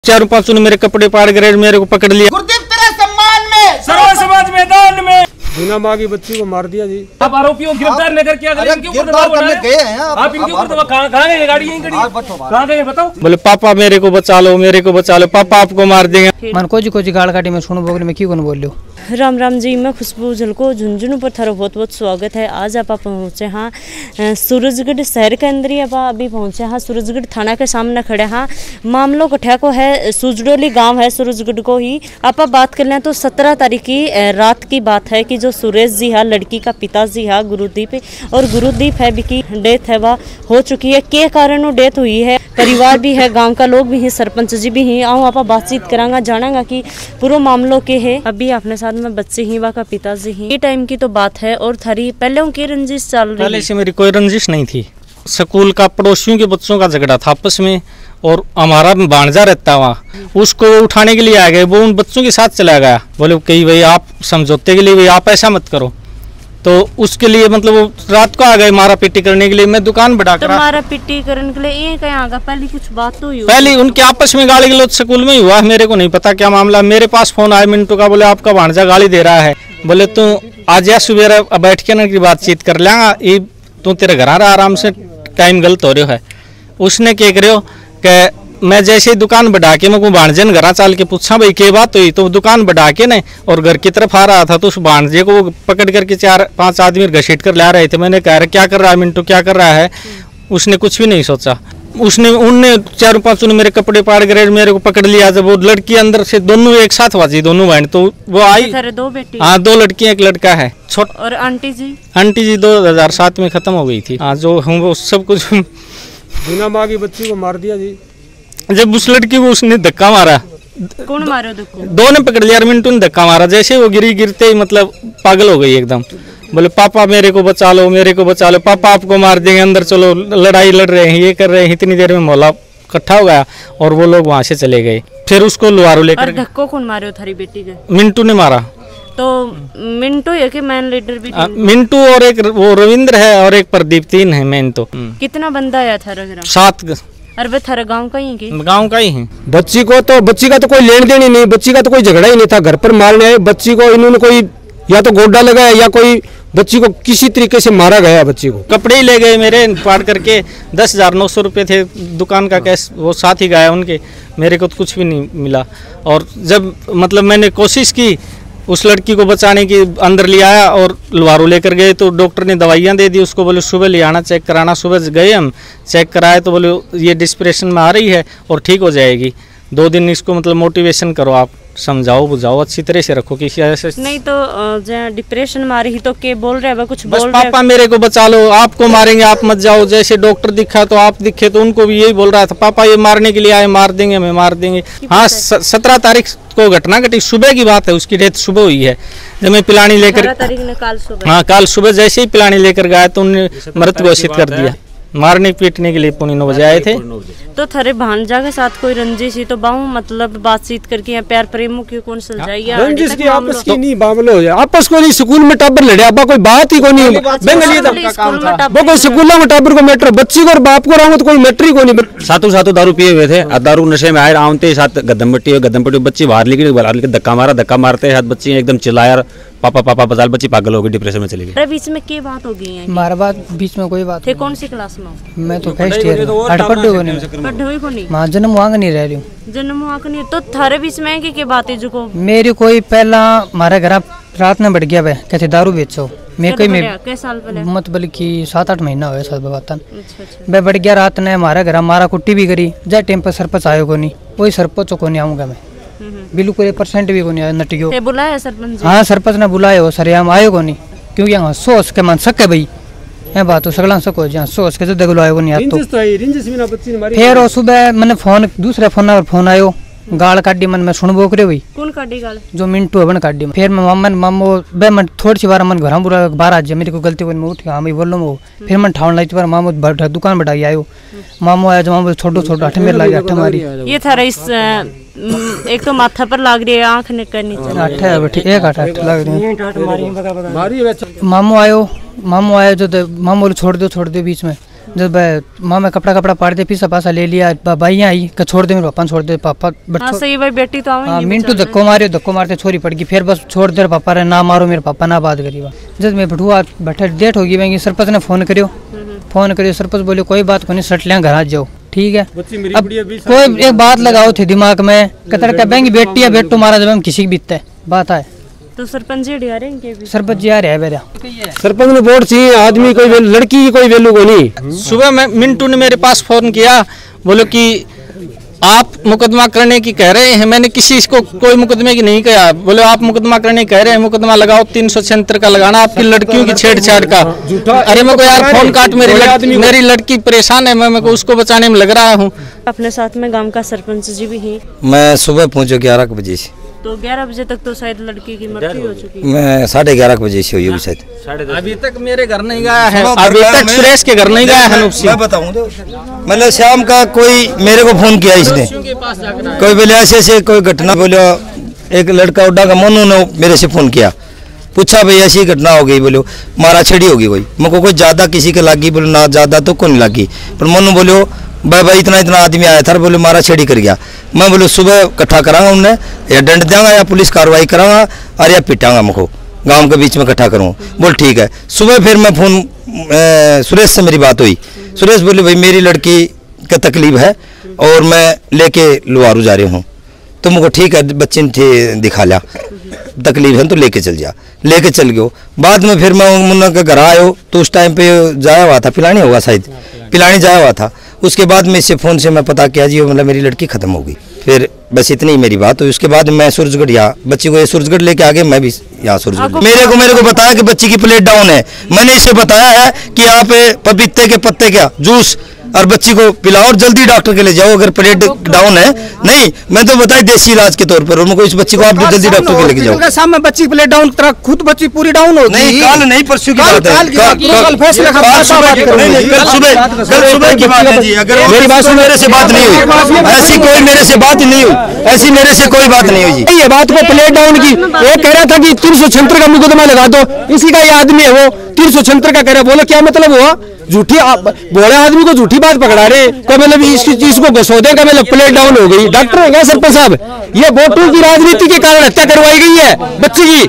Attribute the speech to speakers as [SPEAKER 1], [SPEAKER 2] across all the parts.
[SPEAKER 1] चारों पांचों ने मेरे कपड़े पाड़ कर मेरे को पकड़ लिया।
[SPEAKER 2] गुरदीप तेरे सम्मान में
[SPEAKER 3] सर्व समाज मैदान में
[SPEAKER 4] बिना माँ की बच्ची को मार दिया जी।
[SPEAKER 3] आप आरोपियों गिरफ्तार लेकर क्या करें? इनके ऊपर दबाव बनाया आप इनके ऊपर दबाव कहाँ गए? गाड़ी यहीं खड़ी कहाँ गए बताओ?
[SPEAKER 1] बोले पापा मेरे को बचा लो, मेरे को बचा लो, पापा आपको मार देंगे।
[SPEAKER 5] मन को जी गाड़ काटी में सुनो बोगले में क्यों बोल लो।
[SPEAKER 6] राम राम जी, मैं खुशबू झलको झुंझुनू पर थारा बहुत बहुत स्वागत है। आज आप पहुँचे हाँ सूरजगढ़ शहर के अंदर ही आप अभी पहुँचे हाँ सूरजगढ़ थाना के सामने खड़े हाँ। मामलो कठिया को है सुजडोली गांव है सूरजगढ़ को ही। आप बात कर लें तो 17 तारीख की रात की बात है कि जो सुरेश जी है लड़की का पिताजी है गुरुदीप, और गुरुदीप है की डेथ है वह हो चुकी है। के कारण वो डेथ हुई है, परिवार भी है, गाँव का लोग भी हैं, सरपंच जी भी हैं। आओ आप बातचीत करांगा, जानांगा कि पूरा मामलों के है। अभी अपने साथ में बच्चे ही वहाँ का पिताजी ही। ये टाइम की तो बात है और थारी पहले उनकी रंजिश चल रही है?
[SPEAKER 1] पहले से मेरी कोई रंजिश नहीं थी। स्कूल का पड़ोसियों के बच्चों का झगड़ा था आपस में, और हमारा भांजा रहता वहाँ, उसको वो उठाने के लिए आ गए। वो उन बच्चों के साथ चला गया, बोले कहीं भाई आप समझौते के लिए भाई आप ऐसा मत करो। तो उसके लिए मतलब वो रात को आ गए मारा पीटी करने के लिए। मैं दुकान बढ़ा कर
[SPEAKER 6] मारा पीटी करने के लिए ये कहीं आगा? पहले कुछ बात तो हुई?
[SPEAKER 1] पहले उनके आपस में गाली गलौज स्कूल में ही हुआ, मेरे को नहीं पता क्या मामला। मेरे पास फोन आया मिंटू का, बोले आपका भांजा गाली दे रहा है, बोले तू आज या सुबह बैठ के ना की बातचीत कर लेंगा, ये तू तेरे घर आ रहा आराम से, टाइम गलत हो रहा है। उसने क्या करो कि मैं जैसे ही दुकान बढ़ा के मैं भांजन घर चाल के पूछा भाई क्या बात हुई, तो दुकान बढ़ा के न और घर की तरफ आ रहा था, तो उस भांजे को पकड़ करके 4-5 आदमी घसीट कर ला रहे थे। मैंने कहा क्या कर रहा है मिंटू, क्या कर रहा है? उसने कुछ भी नहीं सोचा। उनने 4-5 ने मेरे कपड़े पाड़ कर मेरे को पकड़ लिया। जब वो लड़की अंदर से दोनों एक साथ बाजी, दोनों बहन, तो वो आई।
[SPEAKER 6] 2 बेटी?
[SPEAKER 1] हाँ 2 लड़कियां 1 लड़का है।
[SPEAKER 6] और आंटी जी?
[SPEAKER 1] आंटी जी 2007 में खत्म हो गई थी। हाँ जो हम वो सब कुछ
[SPEAKER 4] बिना माँ की बच्ची को मार दिया जी।
[SPEAKER 1] जब उस लड़की को उसने धक्का मारा।
[SPEAKER 6] कौन मारा धक्का?
[SPEAKER 1] 2 ने पकड़ लिया, मिंटू ने धक्का मारा। जैसे वो गिरते ही मतलब पागल हो गई एकदम। बोले पापा मेरे को बचा लो, मेरे को बचा लो, पापा आपको मार देंगे, अंदर चलो, लड़ाई लड़ रहे हैं, ये कर रहे हैं। इतनी देर में मोहल्ला इकट्ठा हो गया और वो लोग वहाँ से चले गए। फिर उसको लुहारू लेकर।
[SPEAKER 6] धक्को कौन मारे हो थारी बेटी के?
[SPEAKER 1] मिंटू ने मारा।
[SPEAKER 6] तो मिंटू है कि मैन लीडर भी?
[SPEAKER 1] मिंटू और एक वो रविंद्र है और एक प्रदीप, 3 है मैन। तो
[SPEAKER 6] कितना बंदा आया था?
[SPEAKER 1] 7।
[SPEAKER 6] अरे थारा गांव का ही है?
[SPEAKER 1] गांव का ही है।
[SPEAKER 4] बच्ची का तो कोई लेन देन ही नहीं, बच्ची का तो कोई झगड़ा ही नहीं था। घर पर मारने आए बच्ची को, इन्होंने कोई या तो गोड्डा लगाया या कोई बच्ची को किसी तरीके से मारा गया। बच्ची को
[SPEAKER 1] कपड़े ही ले गए मेरे पाड़ करके। 10,900 रुपये थे दुकान का कैश, वो साथ ही गया उनके। मेरे को तो कुछ भी नहीं मिला। और जब मतलब मैंने कोशिश की उस लड़की को बचाने की, अंदर ले आया और लुहारू लेकर गए, तो डॉक्टर ने दवाइयाँ दे दी उसको। बोले सुबह ले आना चेक कराना। सुबह गए हम, चेक कराए तो बोले ये डिस्प्रेशन में आ रही है और ठीक हो जाएगी। 2 दिन इसको मतलब मोटिवेशन करो, आप समझाओ बुझाओ, अच्छी तरह से रखो। किसी ऐसे
[SPEAKER 6] नहीं तो डिप्रेशन में आ रही तो के बोल रहे हैं कुछ
[SPEAKER 1] बस
[SPEAKER 6] बोल
[SPEAKER 1] पापा मेरे को बचा लो, आपको मारेंगे, आप मत जाओ। जैसे डॉक्टर दिखा तो आप दिखे, तो उनको भी यही बोल रहा था पापा ये मारने के लिए आए, मार देंगे हमें, मार देंगे। हाँ 17 तारीख को घटना घटी, सुबह की बात है, उसकी डेथ सुबह हुई है। जब मैं पिलानी लेकर, हाँ काल सुबह जैसे ही पिलानी लेकर गया तो उन्होंने मृत घोषित कर दिया। मारने पीटने के लिए 9:15 बजे आए थे।
[SPEAKER 6] तो थारे भांजा के साथ कोई रंजिश ही तो बाहू मतलब बातचीत करके या प्यार प्रेमों की कौन सुलझाई?
[SPEAKER 4] रंजिश की आपस की नहीं मामलो हो जाए, आपस को नहीं। स्कूल में टाबर लड़े, आपा कोई बात ही को नहीं। वो कोई स्कूल में टाबर को मैटर, बच्ची को और बाप को रहा तो कोई मैटर ही को नहीं।
[SPEAKER 7] सातों दारू पिए हुए थे, दारू नशे में आए, आते साथ गद्दम पट्टी बच्ची बाहर लेके धक्का मारा। धक्का मारते हाथ बच्ची एकदम चिल्लाया, पापा पापा बचाल। बच्ची पागल हो गई, डिप्रेशन में चली गई।
[SPEAKER 6] बीच में क्या बात हो गई है?
[SPEAKER 5] हमारा बात बीच में कोई बात
[SPEAKER 6] थे? कौन सी क्लास में?
[SPEAKER 5] मैं तो फर्स्ट ईयर
[SPEAKER 6] नहीं।
[SPEAKER 5] मां जन्म वहां नहीं रह रही हूँ।
[SPEAKER 6] जन्म वहां नहीं तो थारे बीच में की बात है? जो
[SPEAKER 5] मेरी कोई पहला हमारे घर रात में बढ़ गया भाई, कहते दारू बेचो। मैं कोई में
[SPEAKER 6] साल पहले
[SPEAKER 5] मत बल्कि 7-8 महीना हुआ सब बात। मैं बढ़ गया रात ने हमारे घर मारा कुट्टी भी करी। जय टाइम पर सरपंच आयो को नहीं, वही सरपंच को नहीं आऊंगा मैं, बिल्कुल 1% भी को नहीं आया। नटियो
[SPEAKER 6] बुलाया सरपंच? हाँ
[SPEAKER 5] सरपंच ने बुलाया, सरेआम आयो को नहीं, क्योंकि यहाँ सोच के मन सके भाई ये बात तो सगला सको जहाँ सोच के तो आयो को नहीं। फिर वो सुबह मैंने फोन दूसरे फोन आयो, गाल काटी मन में सुन बोकरे हुई।
[SPEAKER 6] कौन काटी गाल? जो
[SPEAKER 5] मिंटू है काटी। फिर मैं मामो बे मन थोड़ी सी बार मन घर बुरा बाहर आज मेरी को गलती को उठ हाँ भाई बोलो वो। फिर मन ठावन लाई बार मामो दुकान बढ़ाई आयो। मामो आया जो मामो छोटो हठ मेरे लगे हठ मारी।
[SPEAKER 6] ये थारा इस एक तो माथा पर लाग रही है, आंख निकल नीचे
[SPEAKER 5] हठ है बैठी, एक हठ लग रही है। मामो आयो जो मामो छोड़ दो बीच में जब माँ में कपड़ा पाड़ दे पीछा पासा ले लिया, भाई आई छोड़ दे, मेरे पापा छोड़ दे, पापा
[SPEAKER 6] सही भाई बेटी तो
[SPEAKER 5] हाँ मिंटू धक्को मारते छोरी पड़ गई, फिर बस छोड़ दे पापा रे ना मारो, मेरे पापा ना बात करी। जब मैं बठुआ बैठे डेट होगी वही सरपंच ने फोन करियो, सरपंच बोले कोई बात को नहीं, सट लिया घर आ जाओ, ठीक है। अब कोई एक बात लगाओ थे दिमाग में, कतर का बैंक बेटी है बेटू मारा जब किसी की बीतता है बात है,
[SPEAKER 6] तो सरपंच जी आ रहे हैं,
[SPEAKER 5] सरपंच जी आ रहे हैं मेरा,
[SPEAKER 4] सरपंच ने वोट चाहिए, आदमी कोई लड़की की कोई वैल्यू को नहीं।
[SPEAKER 1] सुबह में मिंटू ने मेरे पास फोन किया, बोलो कि आप मुकदमा करने की कह रहे हैं, मैंने किसी को कोई मुकदमे की नहीं कहा, बोले आप मुकदमा करने कह रहे हैं, मुकदमा लगाओ 376 का लगाना, आपकी लड़कियों की छेड़छाड़ का। अरे मेरे को यार फोन काट, मेरी लड़की परेशान है, मैं उसको बचाने में लग रहा हूँ।
[SPEAKER 6] अपने साथ में गांव का सरपंच जी भी हैं।
[SPEAKER 8] मैं सुबह पहुंचा 11 बजे से,
[SPEAKER 6] तो 11 बजे तक तो शायद लड़की की मृत्यु हो चुकी है।
[SPEAKER 8] मैं 11:30 बजे से हुई होगी शायद।
[SPEAKER 1] अभी तक मेरे घर नहीं गया है, अभी तक सुरेश के घर नहीं गया है।
[SPEAKER 8] मैं बताऊं, मतलब शाम का कोई मेरे को फोन किया इसने, कोई बोले ऐसे कोई घटना, बोलो एक लड़का उड्डा का मोनू ने मेरे से फोन किया, पूछा भाई ऐसी घटना हो गई, बोलो मारा छेड़ी होगी कोई, मेरे को कोई ज्यादा किसी के लगी, बोलो ना ज्यादा तो कौन लगी, पर मोनू बोलो भाई इतना आदमी आया था, बोले मारा छेड़ी कर गया। मैं बोलो सुबह इकट्ठा करांगा उन्हें, या दंड देंगा या पुलिस कार्रवाई करांगा और या पिटांगा, मुझको गांव के बीच में इकट्ठा करूँ। बोल ठीक है। सुबह फिर मैं फोन सुरेश से मेरी बात हुई, सुरेश बोले भाई मेरी लड़की का तकलीफ है और मैं लेके लुहारू जा रही हूँ, तो मुझको ठीक है, बच्चे ने दिखा लिया, तकलीफ है तो लेके चल जा, लेके चल गयो। बाद में फिर मैं मुन्ना के घर आयो, तो उस टाइम पे जाया हुआ था, पिलानी होगा शायद, पिलानी जाया हुआ था। उसके बाद में इससे फ़ोन से मैं पता किया जी, मतलब मेरी लड़की ख़त्म हो गई। फिर बस इतनी ही मेरी बात हुई। उसके बाद मैं सूरजगढ़ यहाँ बच्ची को सूरजगढ़ लेके आ गए, मैं भी यहाँ सूरजगढ़। मेरे को बताया कि बच्ची की प्लेट डाउन है, मैंने इसे बताया है कि यहाँ पे पपीते के पत्ते का जूस और बच्ची को पिलाओ और जल्दी डॉक्टर के ले जाओ अगर प्लेट डाउन है। नहीं, मैं तो बताया देसी इलाज के तौर पर, उनको इस बच्ची को आप जल्दी डॉक्टर के लेके जाओ।
[SPEAKER 4] सामने बच्ची प्लेट डाउन, खुद बच्ची पूरी डाउन हो
[SPEAKER 8] नहीं, कल नहीं परसों की बात है, कल सुबह की बात है जी। अगर मेरी बात सुन, मेरे से बात नहीं हुई, ऐसी कोई मेरे से बात नहीं हुई, ऐसी मेरे से कोई बात नहीं हुई जी।
[SPEAKER 4] ये बात को प्लेट डाउन की वो कह रहा था कि 376 का मुकदमा लगा दो, इसी का ये आदमी है वो 376 का कह रहा, बोलो क्या मतलब हुआ, झूठी बोले आदमी को झूठी बात पकड़ा रहे, को मतलब इसकी चीज को घसोदे का मतलब प्लेट डाउन हो गई। डॉक्टर हो गया सरपंच साहब, ये वोटों की राजनीति के कारण हत्या करवाई गई है बच्ची की।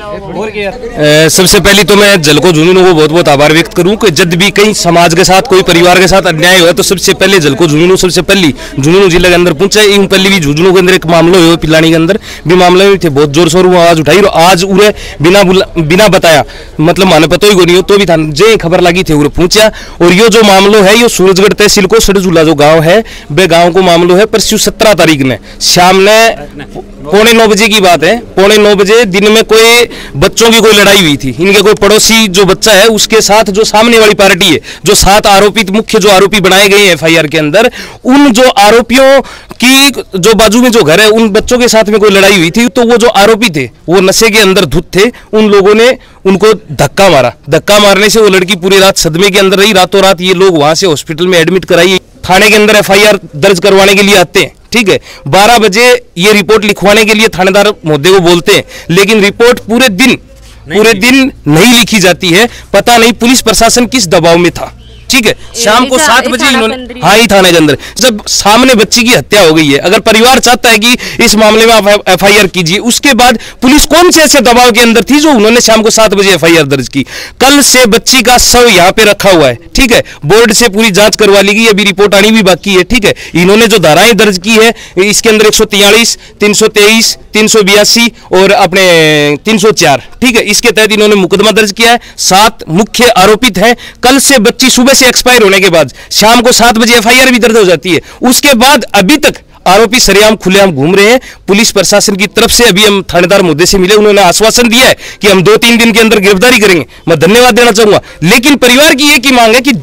[SPEAKER 3] सबसे पहले तो मैं जलको झुंझुनू को बहुत बहुत आभार व्यक्त करूं कि जब भी कहीं समाज के साथ कोई परिवार के साथ अन्याय हुआ तो सबसे पहले जलको झुंझुनू सबसे पहली झुंझुनू जिले के अंदर पहुंचा। इन पहले भी झुंझुनू के अंदर एक मामला हुआ, पिलानी के अंदर भी मामला हुए थे, बहुत जोर शोर हुआ, आवाज उठाई और आज उरे बिना बताया मतलब माने पता ही को नहीं हो तो भी था जे खबर लगी थी उरे पहुंचा। और ये जो मामलो है ये सूरजगढ़ तहसील को सड़झूला जो गांव है वे गांव को मामलो है। परसों 17 तारीख ने शाम ने 8:45 बजे की बात है, 8:45 बजे दिन में कोई बच्चों की कोई लड़ाई हुई थी। इनके कोई पड़ोसी जो बच्चा है उसके साथ जो सामने वाली पार्टी है, जो 7 आरोपी मुख्य जो आरोपी बनाए गए हैं एफआईआर के अंदर, उन जो आरोपियों की जो बाजू में जो घर है उन बच्चों के साथ में कोई लड़ाई हुई थी। तो वो जो आरोपी थे वो नशे के अंदर धुत थे, उन लोगों ने उनको धक्का मारा। धक्का मारने से वो लड़की पूरी रात सदमे के अंदर रही। रातों रात ये लोग वहां से हॉस्पिटल में एडमिट कराई, थाने के अंदर एफआईआर दर्ज करवाने के लिए आते हैं। ठीक है, 12 बजे ये रिपोर्ट लिखवाने के लिए थानेदार महोदय को बोलते हैं, लेकिन रिपोर्ट पूरे दिन नहीं लिखी जाती है। पता नहीं पुलिस प्रशासन किस दबाव में था। ठीक है, शाम को 7 बजे इन्होंने हाँ ही थाने के अंदर जब सामने बच्ची की हत्या हो गई है, अगर परिवार चाहता है कि इस मामले में आप एफआईआर कीजिए, उसके बाद पुलिस कौन से ऐसे दबाव के अंदर थी जो उन्होंने शाम को 7 बजे एफआईआर दर्ज की। कल से बच्ची का शव यहाँ पे रखा हुआ है। ठीक है, बोर्ड से पूरी जांच करवा ली गई, अभी रिपोर्ट आनी भी बाकी है। ठीक है, इन्होंने जो धाराएं दर्ज की है इसके अंदर 143, 323, 382 और अपने 304, ठीक है, इसके तहत इन्होंने मुकदमा दर्ज किया है। 7 मुख्य आरोपित हैं। कल से बच्ची सुबह से एक्सपायर होने के बाद शाम को 7 बजे एफआईआर भी दर्ज हो जाती है। उसके बाद अभी तक आरोपी सरेआम खुलेआम घूम रहे हैं। पुलिस प्रशासन की तरफ से अभी हम थानेदार मुद्दे से मिले, उन्होंने आश्वासन दिया है कि हम 2-3 दिन के अंदर गिरफ्तारी करेंगे। मैं धन्यवाद देना चाहूंगा, लेकिन परिवार की एक ही मांग है कि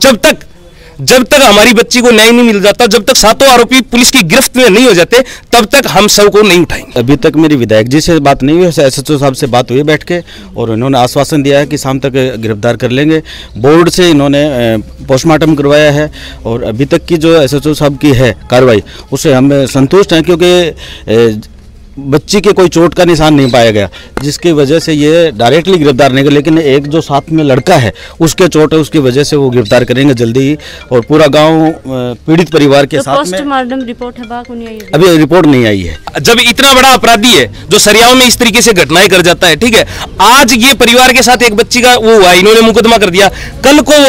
[SPEAKER 3] जब तक हमारी बच्ची को न्याय नहीं मिल जाता, जब तक 7 आरोपी पुलिस की गिरफ्त में नहीं हो जाते, तब तक हम सब को नहीं उठाएंगे।
[SPEAKER 7] अभी तक मेरी विधायक जी से बात नहीं हुई, एसएचओ साहब से बात हुई बैठ के, और उन्होंने आश्वासन दिया है कि शाम तक गिरफ्तार कर लेंगे। बोर्ड से इन्होंने पोस्टमार्टम करवाया है और अभी तक की जो एसएचओ साहब की है कार्रवाई उससे हम संतुष्ट हैं, क्योंकि
[SPEAKER 9] बच्ची के कोई चोट का निशान नहीं पाया गया, जिसकी वजह से ये डायरेक्टली गिरफ्तार नहीं कर, लेकिन एक जो साथ में लड़का है उसके चोट है, उसकी वजह से वो गिरफ्तार करेंगे जल्दी ही। और पूरा गांव पीड़ित परिवार के साथ में।
[SPEAKER 6] पोस्टमार्टम रिपोर्ट है
[SPEAKER 9] अभी रिपोर्ट नहीं आई है।
[SPEAKER 3] जब इतना बड़ा अपराधी है जो सरियाओं में इस तरीके से घटनाएं कर जाता है, ठीक है, आज ये परिवार के साथ एक बच्ची का वो हुआ, इन्होंने मुकदमा कर दिया, कल को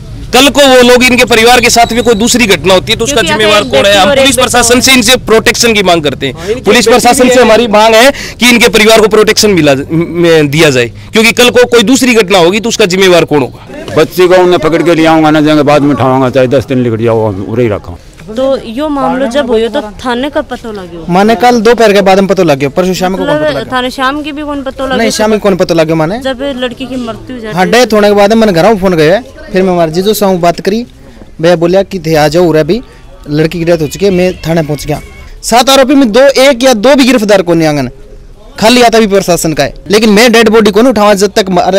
[SPEAKER 3] वो लोग इनके परिवार के साथ में कोई दूसरी घटना होती है तो उसका जिम्मेवार कौन है? हम पुलिस प्रशासन से इनसे प्रोटेक्शन की मांग करते हैं। पुलिस प्रशासन से हमारी मांग है कि इनके परिवार को प्रोटेक्शन दिया जाए, क्योंकि कल को कोई दूसरी घटना होगी तो उसका जिम्मेवार कौन होगा?
[SPEAKER 10] बच्ची को उन्हें पकड़ के ले आऊंगा ना, जाएंगे बाद में उठाऊंगा, चाहे 10 दिन लिख जाओ, उरे ही रखा।
[SPEAKER 6] तो यो मामलो जब हो तो थाने का पता लगे?
[SPEAKER 4] माने कल दोपहर के बाद में पता लगे, परसों शाम को
[SPEAKER 6] थाने शाम की भी कौन पता लगे?
[SPEAKER 4] नहीं, शाम को कौन पता लगे माने
[SPEAKER 6] जब लड़की की मृत्यु हो जाती है।
[SPEAKER 4] हाँ, डेथ होने के बाद मैंने घर फोन गया, फिर मैं हमारे जीजू से बात करी, भैया बोलिया कि थे आ जाओ उरे, भी लड़की की डेथ हो चुकी है, मैं थाने पहुंच गया। 7 आरोपी में 1 या 2 भी गिरफ्तार को नहीं आंगन, खाली आता भी प्रशासन का है, लेकिन मैं डेड बॉडी को नहीं उठावा जब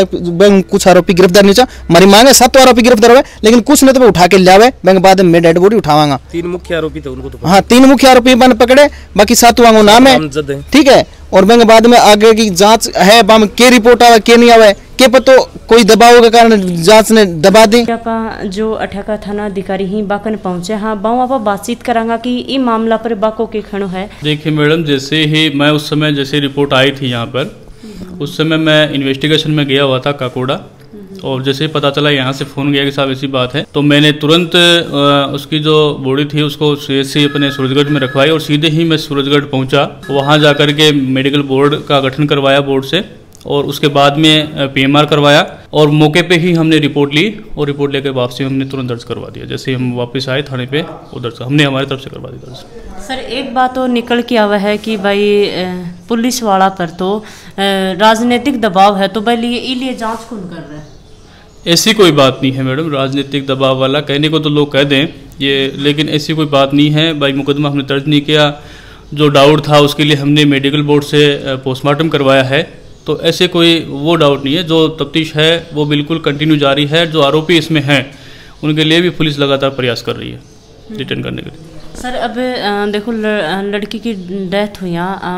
[SPEAKER 4] तक कुछ आरोपी गिरफ्तार नहीं। हमारी मांग है 7 आरोपी गिरफ्तार हुए, लेकिन कुछ नहीं तो उठा के लिया बैंक बाद में डेड बॉडी उठावांगा।
[SPEAKER 3] 3 मुख्य आरोपी थे, उनको तो
[SPEAKER 4] हाँ 3 मुख्य आरोपी मैंने पकड़े, बाकी 7 नाम है, ठीक है। और बैंक बाद में आगे की जांच है, के रिपोर्ट आवे के नहीं आवे के पतो, कोई दबाव के कारण जांच ने दबा दी।
[SPEAKER 6] जो अठाका थाना अधिकारी ही बाकन पहुंचे, हाँ बाऊ आप बातचीत करांगा कि ये मामला पर बाको के खड़ो है।
[SPEAKER 11] देखिए मैडम, जैसे ही मैं उस समय जैसे रिपोर्ट आई थी यहाँ पर, उस समय मैं इन्वेस्टिगेशन में गया हुआ था काकोड़ा, और जैसे ही पता चला यहाँ से फ़ोन गया कि साहब ऐसी बात है, तो मैंने तुरंत उसकी जो बॉडी थी उसको सीएससी अपने सूरजगढ़ में रखवाई और सीधे ही मैं सूरजगढ़ पहुँचा। वहाँ जाकर के मेडिकल बोर्ड का गठन करवाया बोर्ड से, और उसके बाद में पीएमआर करवाया, और मौके पे ही हमने रिपोर्ट ली, और रिपोर्ट लेकर वापसी हमने तुरंत दर्ज करवा दिया। जैसे ही हम वापस आए थाने पे, उधर से हमने हमारी तरफ से करवा दिया दर्ज।
[SPEAKER 6] सर एक बात और निकल के आवा है कि भाई पुलिस वाला पर तो राजनीतिक दबाव है, तो भाई लिए जाँच कौन कर रहा है?
[SPEAKER 11] ऐसी कोई बात नहीं है मैडम, राजनीतिक दबाव वाला कहने को तो लोग कह दें ये, लेकिन ऐसी कोई बात नहीं है। भाई मुकदमा हमने दर्ज नहीं किया, जो डाउट था उसके लिए हमने मेडिकल बोर्ड से पोस्टमार्टम करवाया है, तो ऐसे कोई वो डाउट नहीं है। जो तफ्तीश है वो बिल्कुल कंटिन्यू जारी है। जो आरोपी इसमें हैं उनके लिए भी पुलिस लगातार प्रयास कर रही है डिटेन करने के लिए।
[SPEAKER 6] सर अब देखो लड़की की डेथ हुई,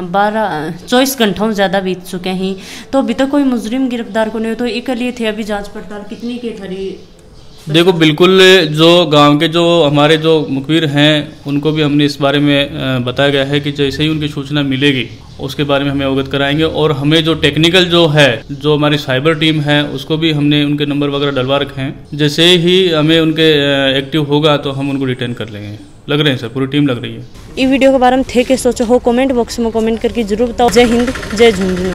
[SPEAKER 6] 24 घंटों ज़्यादा बीत चुके हैं, तो अभी तक कोई मुजरिम गिरफ्तार को नहीं हो, तो एक लिए थे अभी जांच पड़ताल कितनी की खरी?
[SPEAKER 11] देखो बिल्कुल, जो गांव के जो हमारे जो मुखबिर हैं उनको भी हमने इस बारे में बताया गया है कि जैसे ही उनकी सूचना मिलेगी उसके बारे में हमें अवगत कराएंगे, और हमें जो टेक्निकल जो है, जो हमारी साइबर टीम है, उसको भी हमने उनके नंबर वगैरह डलवा रखे हैं। जैसे ही हमें उनके एक्टिव होगा तो हम उनको डिटेन कर लेंगे। लग रहे हैं सर, पूरी टीम लग रही है।
[SPEAKER 6] इस वीडियो के बारे में थे के सोचो हो, कमेंट बॉक्स में कमेंट करके जरूर बताओ। जय हिंद, जय झुंझुनू।